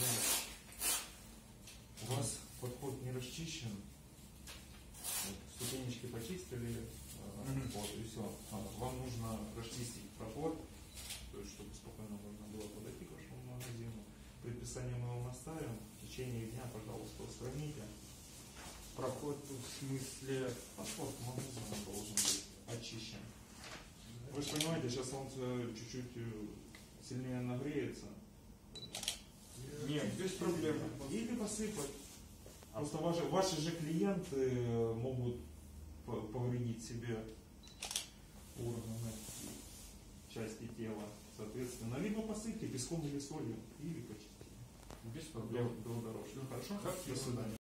У вас подход не расчищен. Вот, ступенечки почистили, вот, и все. Вам нужно расчистить проход, то есть, чтобы спокойно можно было подойти к вашему магазину. Предписание мы вам оставим. В течение дня, пожалуйста, устраните. Проход в смысле... Подход к магазину должен быть очищен. Вы же понимаете, сейчас солнце чуть-чуть сильнее нагреется. Нет, без проблем. Или посыпать. Просто ваши же клиенты могут повредить себе органы, части тела. Соответственно, либо посыпьте песком или солью, или почистите. Без проблем. До дорожки. Хорошо? Как До свидания.